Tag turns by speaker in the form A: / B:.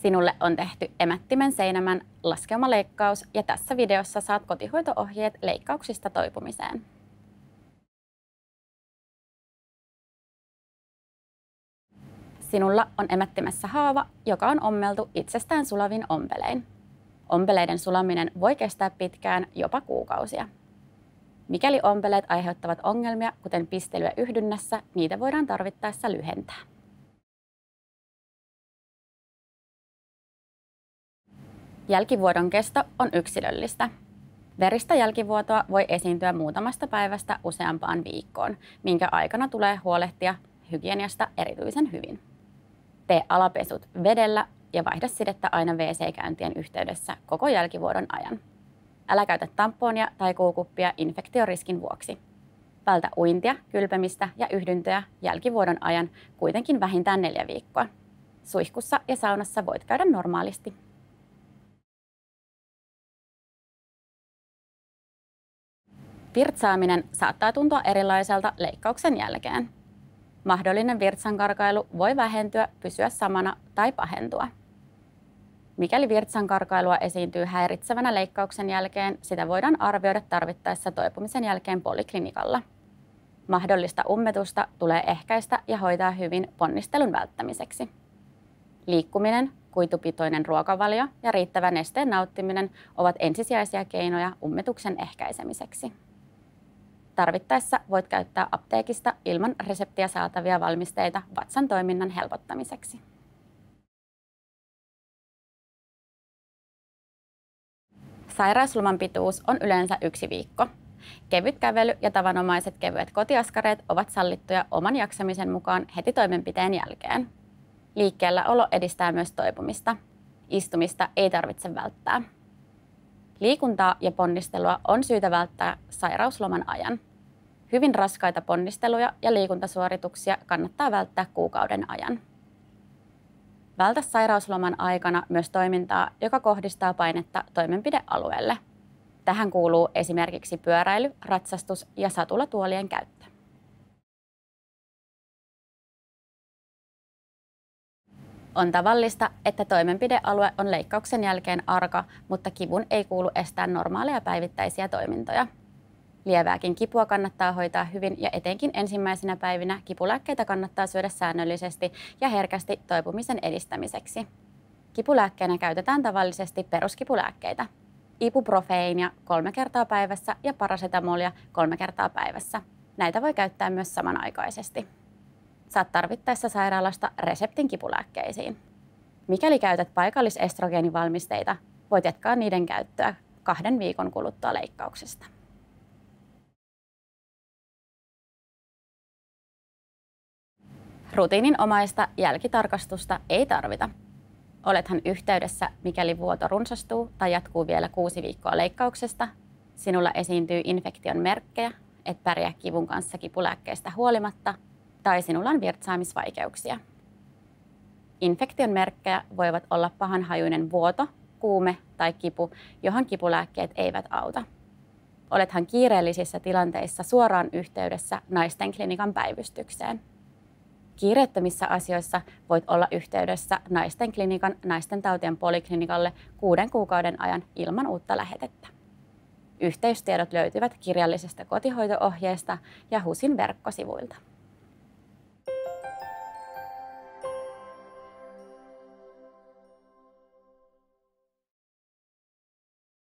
A: Sinulle on tehty emättimen seinämän laskeumaleikkaus ja tässä videossa saat kotihoito-ohjeet leikkauksista toipumiseen. Sinulla on emättimessä haava, joka on ommeltu itsestään sulavin ompelein. Ompeleiden sulaminen voi kestää pitkään, jopa kuukausia. Mikäli ompeleet aiheuttavat ongelmia, kuten pistelyä yhdynnässä, niitä voidaan tarvittaessa lyhentää. Jälkivuodon kesto on yksilöllistä. Veristä jälkivuotoa voi esiintyä muutamasta päivästä useampaan viikkoon, minkä aikana tulee huolehtia hygieniasta erityisen hyvin. Tee alapesut vedellä ja vaihda sidettä aina WC-käyntien yhteydessä koko jälkivuodon ajan. Älä käytä tamponia tai kuukuppia infektioriskin vuoksi. Vältä uintia, kylpemistä ja yhdyntöjä jälkivuodon ajan kuitenkin vähintään 4 viikkoa. Suihkussa ja saunassa voit käydä normaalisti. Virtsaaminen saattaa tuntua erilaiselta leikkauksen jälkeen. Mahdollinen virtsankarkailu voi vähentyä, pysyä samana tai pahentua. Mikäli virtsankarkailua esiintyy häiritsevänä leikkauksen jälkeen, sitä voidaan arvioida tarvittaessa toipumisen jälkeen poliklinikalla. Mahdollista ummetusta tulee ehkäistä ja hoitaa hyvin ponnistelun välttämiseksi. Liikkuminen, kuitupitoinen ruokavalio ja riittävä nesteen nauttiminen ovat ensisijaisia keinoja ummetuksen ehkäisemiseksi. Tarvittaessa voit käyttää apteekista ilman reseptiä saatavia valmisteita vatsan toiminnan helpottamiseksi. Sairausloman pituus on yleensä 1 viikko. Kevyt kävely ja tavanomaiset kevyet kotiaskareet ovat sallittuja oman jaksamisen mukaan heti toimenpiteen jälkeen. Liikkeellä olo edistää myös toipumista. Istumista ei tarvitse välttää. Liikuntaa ja ponnistelua on syytä välttää sairausloman ajan. Hyvin raskaita ponnisteluja ja liikuntasuorituksia kannattaa välttää kuukauden ajan. Vältä sairausloman aikana myös toimintaa, joka kohdistaa painetta toimenpidealueelle. Tähän kuuluu esimerkiksi pyöräily, ratsastus ja satulatuolien käyttö. On tavallista, että toimenpidealue on leikkauksen jälkeen arka, mutta kivun ei kuulu estää normaaleja päivittäisiä toimintoja. Lievääkin kipua kannattaa hoitaa hyvin ja etenkin ensimmäisinä päivinä kipulääkkeitä kannattaa syödä säännöllisesti ja herkästi toipumisen edistämiseksi. Kipulääkkeenä käytetään tavallisesti peruskipulääkkeitä. Ibuprofeiinia 3 kertaa päivässä ja parasetamolia 3 kertaa päivässä. Näitä voi käyttää myös samanaikaisesti. Saat tarvittaessa sairaalasta reseptin kipulääkkeisiin. Mikäli käytät paikallisestrogeenivalmisteita, voit jatkaa niiden käyttöä 2 viikon kuluttua leikkauksesta. Rutiininomaista jälkitarkastusta ei tarvita. Olethan yhteydessä, mikäli vuoto runsastuu tai jatkuu vielä 6 viikkoa leikkauksesta, sinulla esiintyy infektion merkkejä, et pärjää kivun kanssa kipulääkkeestä huolimatta, tai sinulla on virtsaamisvaikeuksia. Infektion merkkejä voivat olla pahanhajuinen vuoto, kuume tai kipu, johon kipulääkkeet eivät auta. Olethan kiireellisissä tilanteissa suoraan yhteydessä naistenklinikan päivystykseen. Kiireettömissä asioissa voit olla yhteydessä naistenklinikan naistentautien poliklinikalle 6 kuukauden ajan ilman uutta lähetettä. Yhteystiedot löytyvät kirjallisesta kotihoito-ohjeesta ja HUSin verkkosivuilta.